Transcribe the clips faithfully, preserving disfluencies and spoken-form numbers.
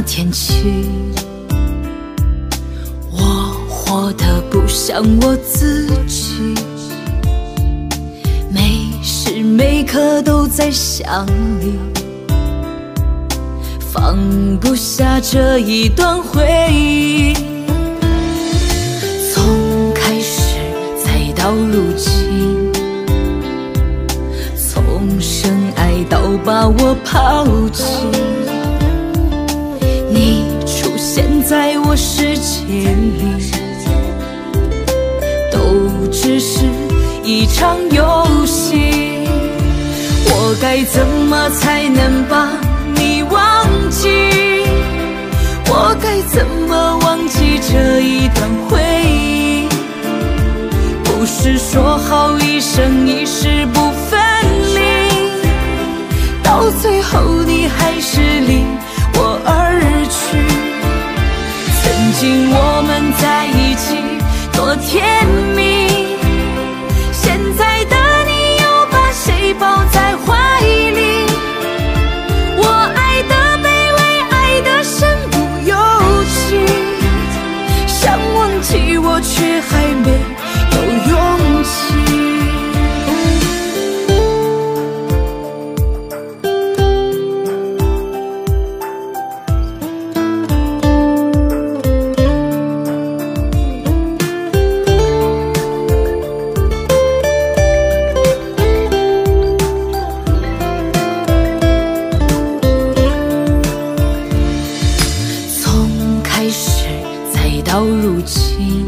天起，我活得不像我自己，每时每刻都在想你，放不下这一段回忆。从开始再到如今，从深爱到把我抛弃，你出现在我世界里，都只是一场游戏。我该怎么才能把你忘记？我该怎么忘记这一段回忆？不是说好一生一世不分离，到最后你还是离我而去。曾经我们在一起多甜蜜，现在的你又把谁抱在怀里？我爱的卑微，爱的身不由己，想忘记我却还没有勇气。到如今，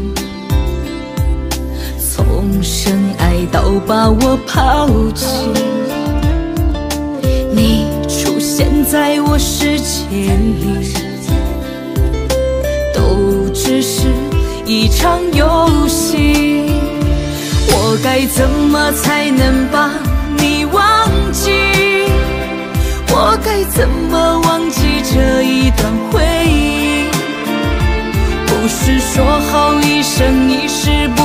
从深爱到把我抛弃，你出现在我世界里，都只是一场游戏。我该怎么才能把你忘记？我该怎么忘记这一段回忆？不是说好一生一世